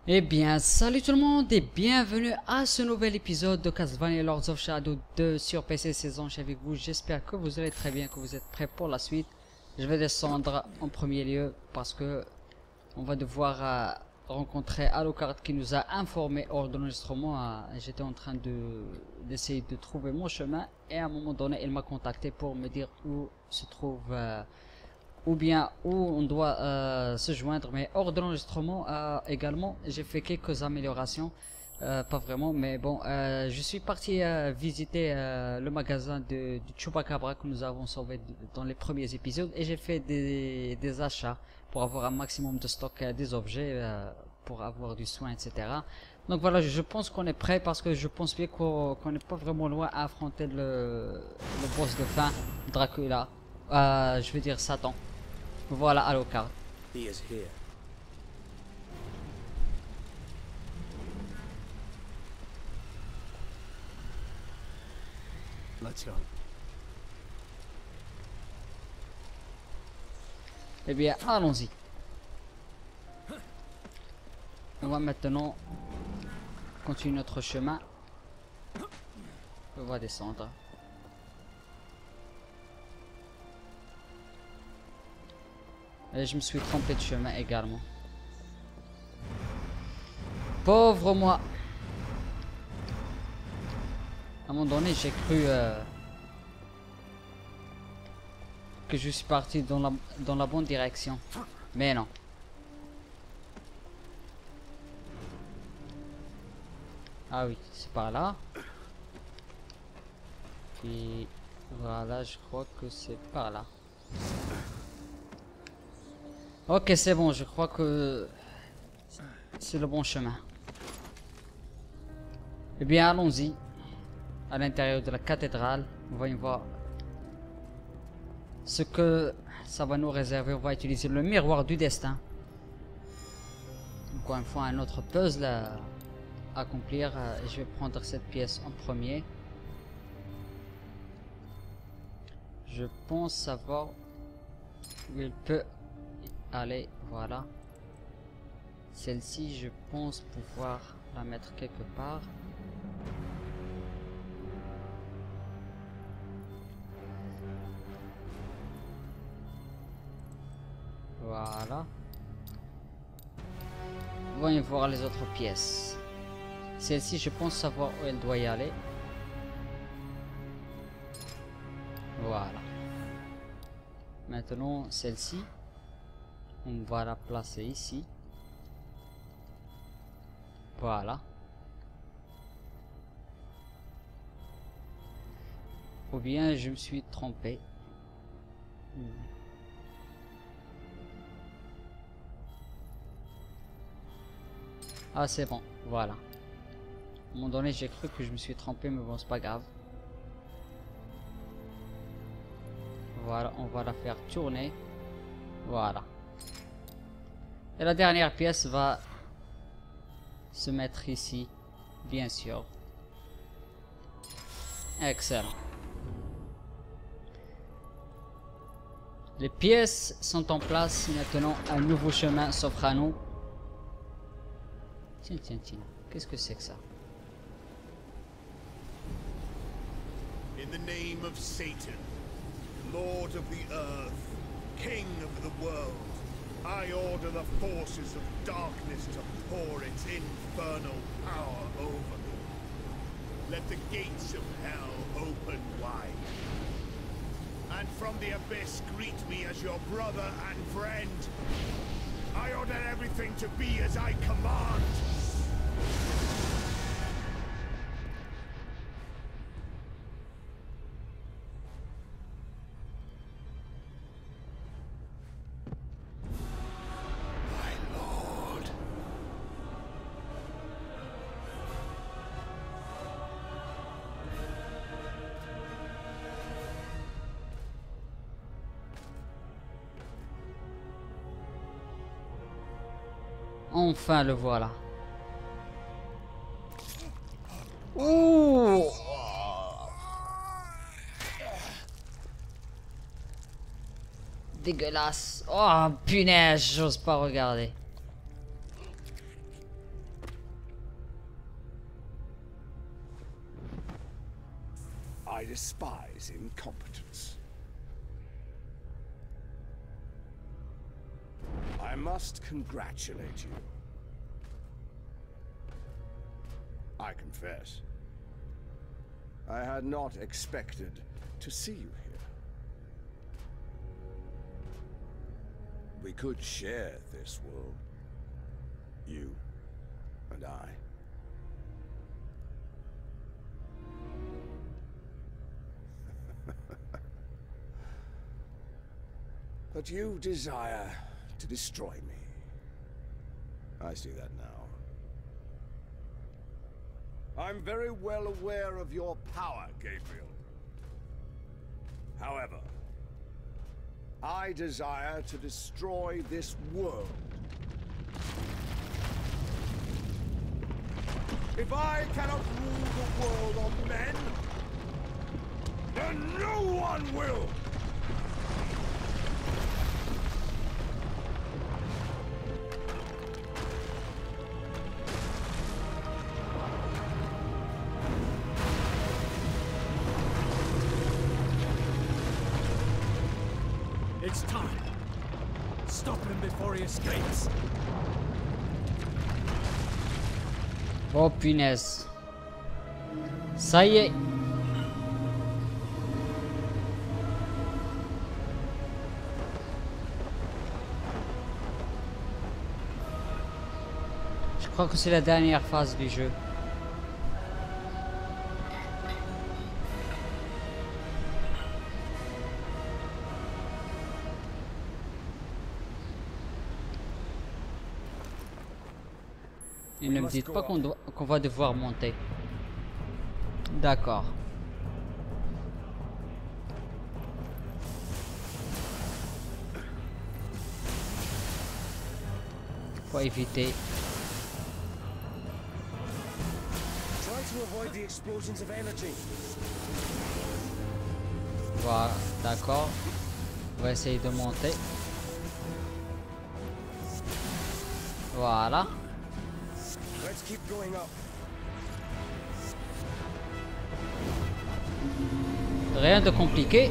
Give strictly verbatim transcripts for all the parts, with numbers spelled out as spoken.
Eh bien, salut tout le monde et bienvenue à ce nouvel épisode de Castlevania Lords of Shadow deux sur P C saison. Je suis avec vous, j'espère que vous allez très bien, que vous êtes prêts pour la suite. Je vais descendre en premier lieu parce que on va devoir euh, rencontrer Alucard qui nous a informé hors de l'enregistrement. Euh, J'étais en train de d'essayer de trouver mon chemin et à un moment donné, il m'a contacté pour me dire où se trouve... Euh, ou bien où on doit euh, se joindre, mais hors de l'enregistrement euh, également j'ai fait quelques améliorations, euh, pas vraiment, mais bon, euh, je suis parti euh, visiter euh, le magasin de, de Chupacabra que nous avons sauvé dans les premiers épisodes et j'ai fait des, des achats pour avoir un maximum de stock euh, des objets, euh, pour avoir du soin, etc. Donc voilà, je pense qu'on est prêt parce que je pense bien qu'on qu'on n'est pas vraiment loin à affronter le, le boss de fin, Dracula, euh, je veux dire Satan. Voilà Alucard. He is here. Let's go. Eh bien, allons-y. On va maintenant continuer notre chemin. On va descendre. Et je me suis trompé de chemin également. Pauvre moi. À un moment donné, j'ai cru euh, que je suis parti dans la, dans la bonne direction. Mais non. Ah oui, c'est par là. Puis voilà, je crois que c'est par là. Ok, c'est bon, je crois que c'est le bon chemin. Eh bien, allons-y. À l'intérieur de la cathédrale, on va y voir ce que ça va nous réserver. On va utiliser le miroir du destin. Encore une fois, un autre puzzle à accomplir. Je vais prendre cette pièce en premier. Je pense savoir où il peut aller. Voilà. Celle-ci, je pense pouvoir la mettre quelque part. Voilà. Voyons voir les autres pièces. Celle-ci, je pense savoir où elle doit y aller. Voilà. Maintenant, celle-ci, on va la placer ici. Voilà. Ou bien je me suis trompé. Ah, c'est bon, voilà. À un moment donné, j'ai cru que je me suis trompé, mais bon, c'est pas grave. Voilà, on va la faire tourner. Voilà. Et la dernière pièce va se mettre ici, bien sûr. Excellent. Les pièces sont en place. Maintenant, un nouveau chemin s'offre à nous. Tiens, tiens, tiens. Qu'est-ce que c'est que ça? In the name of Satan, Lord of the earth, King of the world, I order the forces of darkness to pour its infernal power over me. Let the gates of hell open wide. And from the abyss greet me as your brother and friend. I order everything to be as I command. Enfin, le voilà. Ouh! Dégueulasse. Oh, punaise, j'ose pas regarder. despise incompetence. I must congratulate you. I confess, I had not expected to see you here. We could share this world, you and I. But you desire to destroy me. I see that now. I'm very well aware of your power, Gabriel. However, I desire to destroy this world. If I cannot rule the world of men, then no one will! It's time. Stop him before he escapes. Oh punaise. Ça y est. Je crois que c'est la dernière phase du jeu. Et ne me dites pas qu'on doit, qu'on va devoir monter. D'accord. Faut éviter. Voilà, d'accord. On va essayer de monter. Voilà. Rien de compliqué.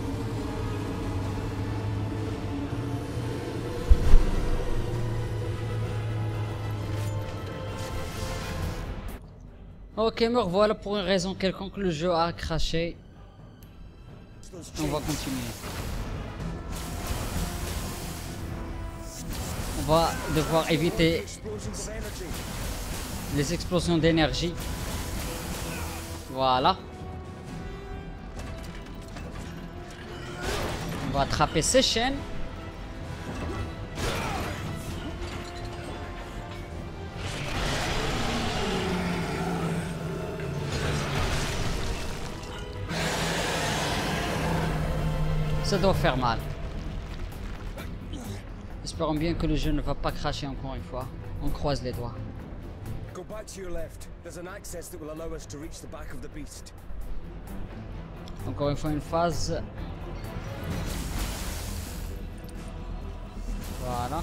Ok, me revoilà pour une raison quelconque, le jeu a craché. On va continuer. On va devoir éviter les explosions d'énergie. Voilà. On va attraper ces chaînes. Ça doit faire mal. Espérons bien que le jeu ne va pas cracher encore une fois. On croise les doigts. Go back to your left. There's an access that will allow us to reach the back of the beast. Encore une fois une phase. Voilà.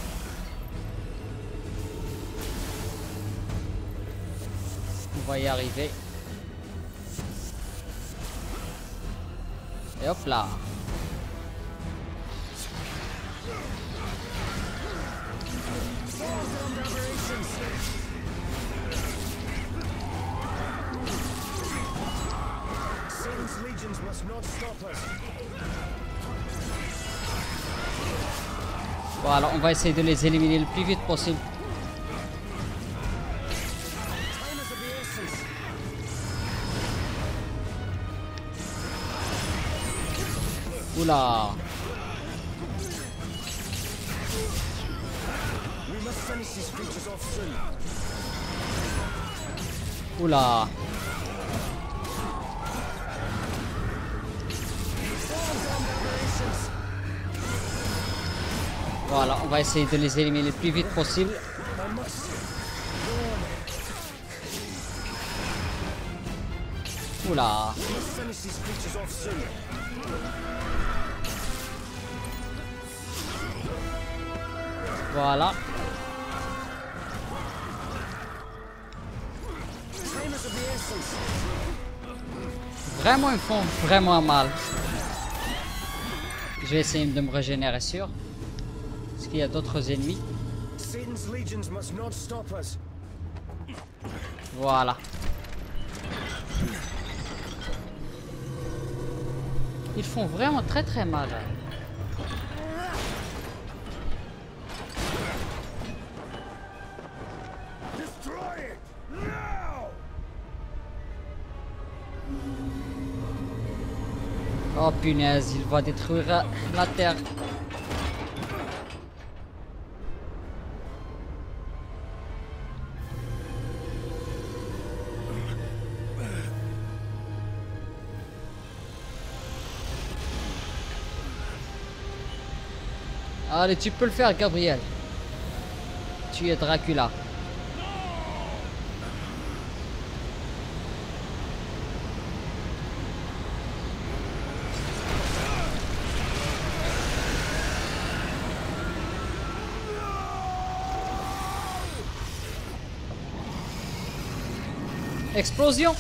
On va y arriver. Et hop là. Voilà, on va essayer de les éliminer le plus vite possible. Oula. Oula. Voilà, on va essayer de les éliminer le plus vite possible. Oula. Voilà. Vraiment, ils me font vraiment mal. Je vais essayer de me régénérer sûr. Est-ce qu'il y a d'autres ennemis? Satan's legions must not stop us. Voilà. Ils font vraiment très très mal. Destroy it now! Oh punaise, il va détruire la terre. Allez, tu peux le faire, Gabriel. Tu es Dracula. Explosion.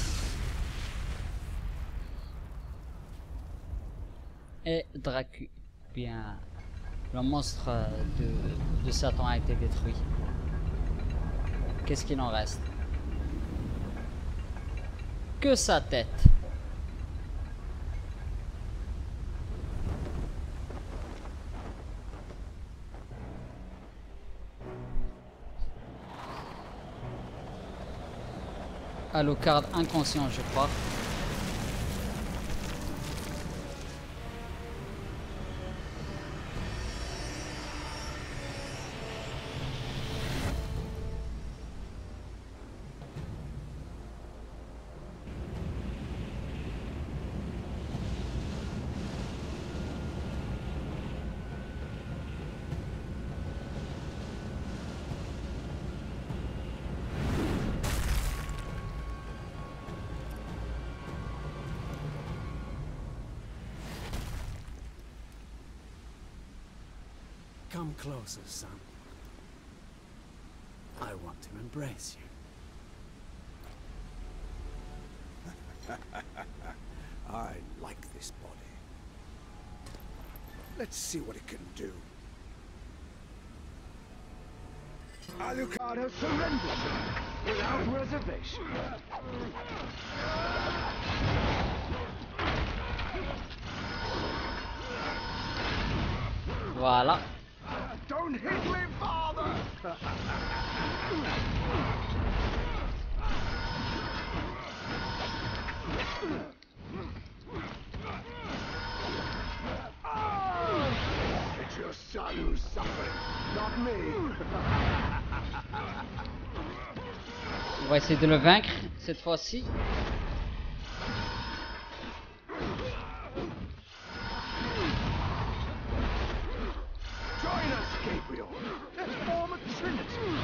Et Dracula. Bien. Le monstre de, de Satan a été détruit. Qu'est-ce qu'il en reste? Que sa tête. Alucard inconscient, je crois. Come closer, son. I want to embrace you. I like this body. Let's see what it can do. Alucard has surrendered without reservation. Voilà. Don't hit me, father! It's your son who's suffering, not me. On va essayer de le vaincre cette fois-ci. Join us, Gabriel. Let's form a trinity.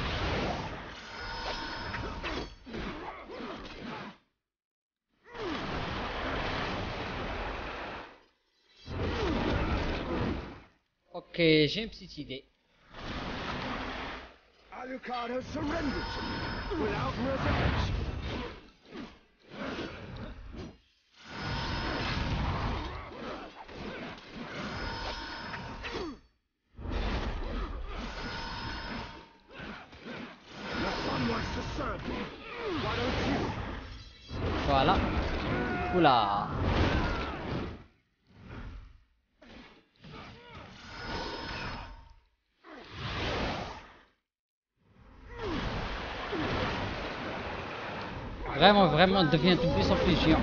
Ok, j'ai une petite idée. Alucard has surrendered to me without reservation. Your son wants to serve me. Why don't you? Voilà. Oula. Vraiment, vraiment, devient de plus en plus géant.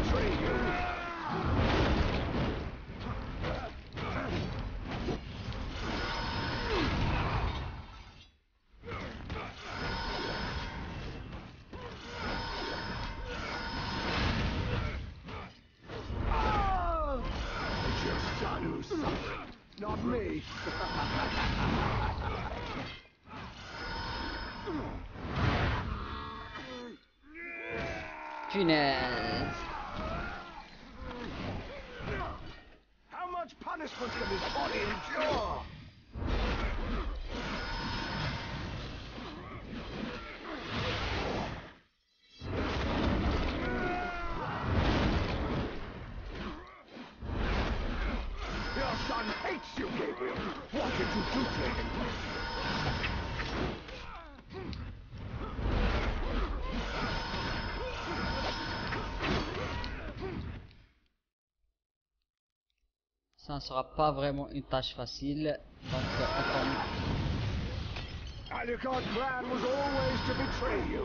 It's your son who's suffering, not me. Punaise. How much punishment can this body endure? son hates you, Gabriel. What did you do to him? Ça ne sera pas vraiment une tâche facile, donc euh, autant... Alucard's plan was always to betray you.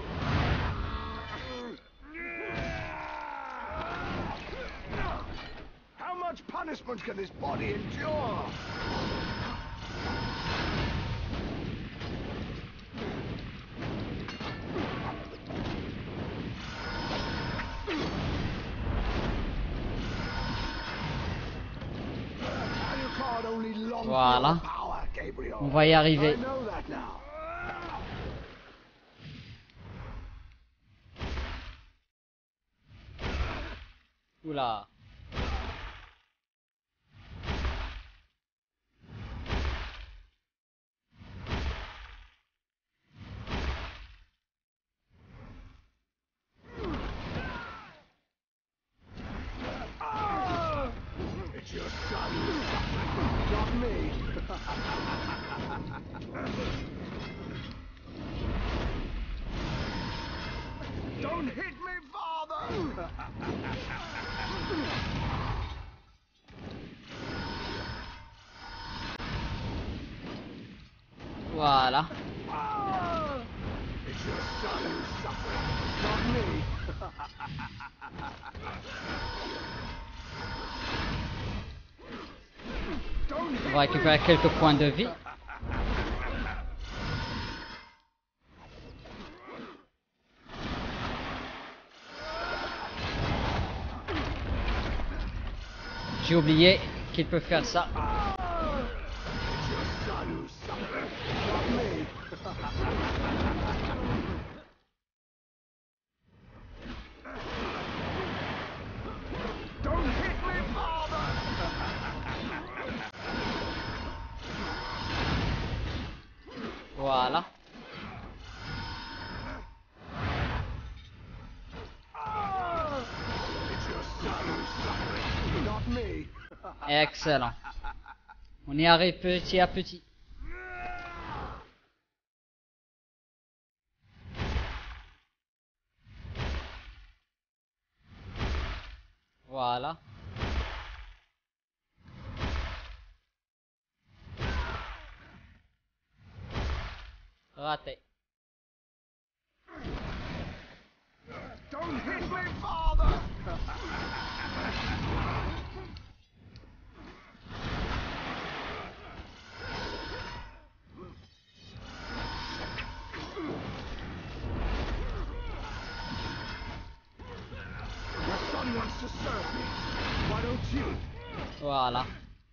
How much punishment can this body endure? Alucard only longs Voilà. for power, Gabriel. On va y arriver. I know that now. Oula. It's your son who's suffering, not me. Don't hit me, father! Voilà. It's your son who's suffering, not me. Don't On hit va récupérer quelques points de vie. J'ai oublié qu'il peut faire ça. It's your son who's suffering, not me. Don't hit me, father! Voilà. It's your son who's suffering, not me. Excellent. On y arrive petit à petit. Voilà. Raté. Don't hit me, father! Your son wants to serve me. Why don't you? Voilà.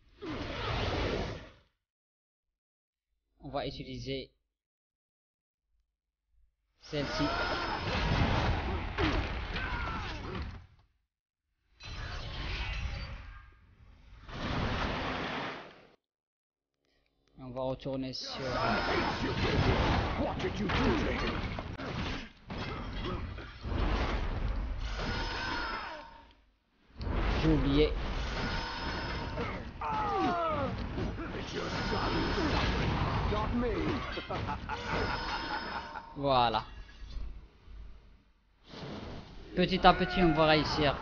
On va utiliser celle-ci. Et on va retourner sur... Hates you, Gabriel. What did you do to him? J'ai oublié. It's your son who's suffering, not me. Voilà. Petit à petit, on va réussir.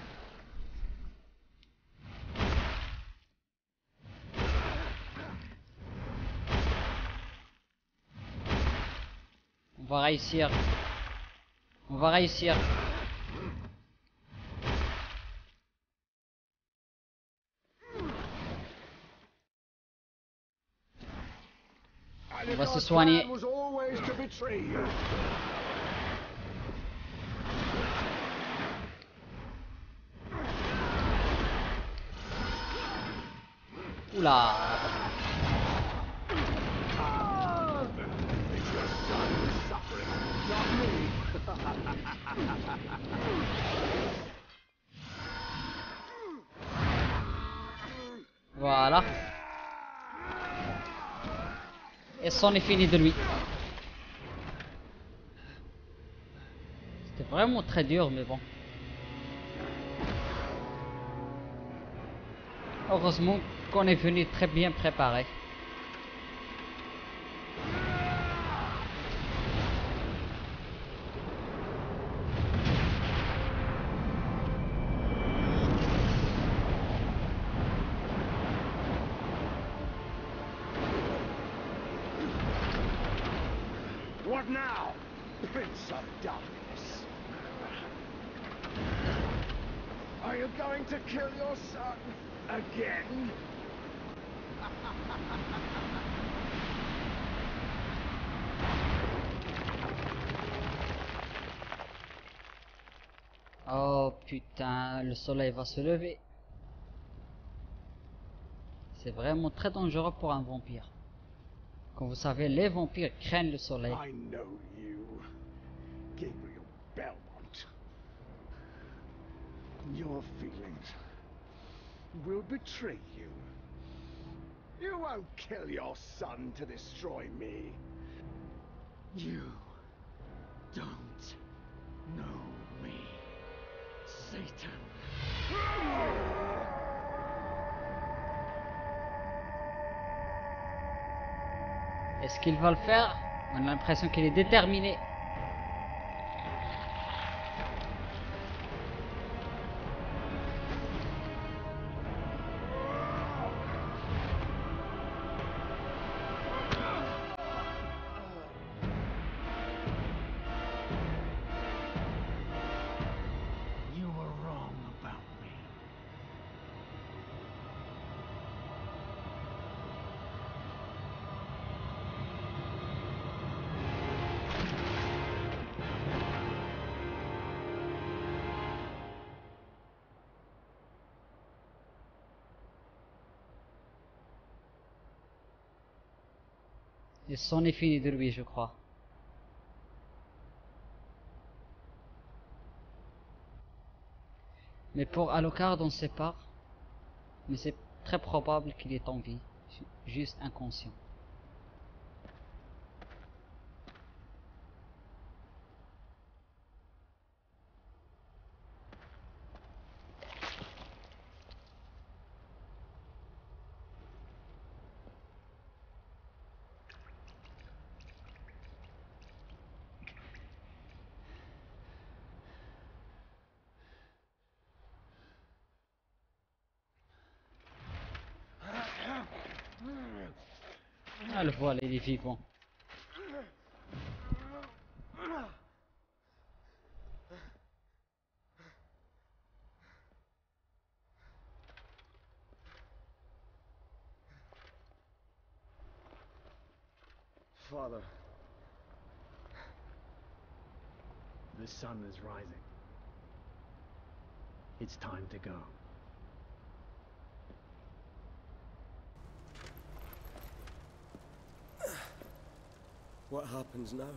On va réussir. On va réussir. On va se soigner. Was always to betray you. Oula. It's your son who's suffering, not me. Voilà. Et c'en est fini de lui. C'était vraiment très dur, mais bon. Heureusement qu'on est venu très bien préparé. What now, Prince of Darkness? Are you going to kill your son again? Oh putain, le soleil va se lever. C'est vraiment très dangereux pour un vampire. Comme vous savez, les vampires craignent le soleil. I know you, Gabriel Belmont. Your feelings will betray you. You won't kill your son to destroy me. You don't know me, Satan. Est-ce qu'il va le faire? On a l'impression qu'il est déterminé. You were wrong about me. Et c'en est fini de lui, je crois. Mais pour Alucard, on ne sait pas. Mais c'est très probable qu'il est en vie, juste inconscient. Ah, le voilà, il est vivant. Father, the sun is rising. It's time to go. What happens now?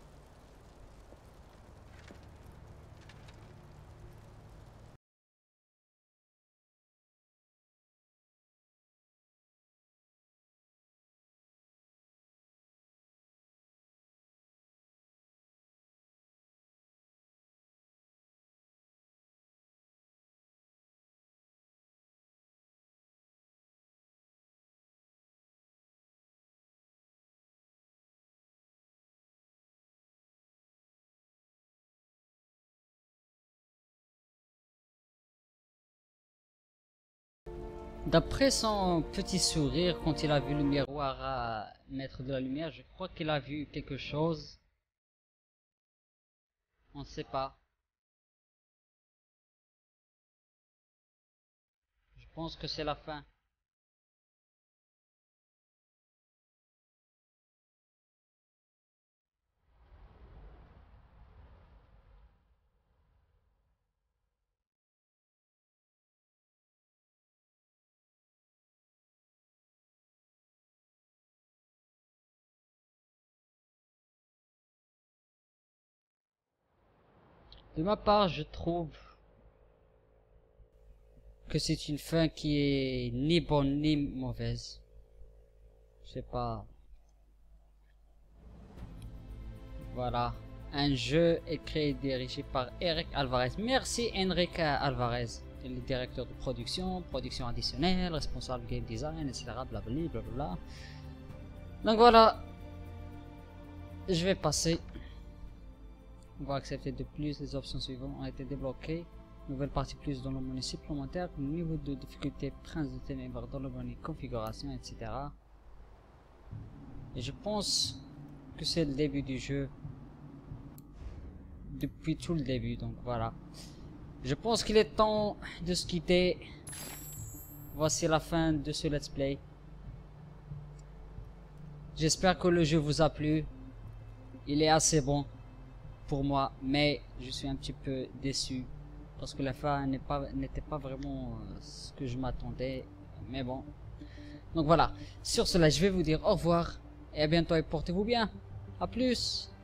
D'après son petit sourire quand il a vu le miroir à mettre de la lumière, je crois qu'il a vu quelque chose. On ne sait pas. Je pense que c'est la fin. De ma part, je trouve que c'est une fin qui est ni bonne ni mauvaise. Je sais pas. Voilà. Un jeu écrit et dirigé par Eric Alvarez. Merci Enrique Alvarez. le directeur de production, production additionnelle, responsable game design, et cetera. Blablabla, blablabla. Donc voilà, je vais passer. On va accepter de plus. Les options suivantes ont été débloquées. Nouvelle partie plus dans le menu supplémentaire. Niveau de difficulté, prince de ténèbres dans le menu configuration, et cetera. Et je pense que c'est le début du jeu. Depuis tout le début, donc voilà. Je pense qu'il est temps de se quitter. Voici la fin de ce let's play. J'espère que le jeu vous a plu. Il est assez bon pour moi, mais je suis un petit peu déçu parce que la fin n'est pas n'était pas vraiment euh, ce que je m'attendais, mais bon. Donc voilà, sur cela je vais vous dire au revoir et à bientôt et portez-vous bien. À plus.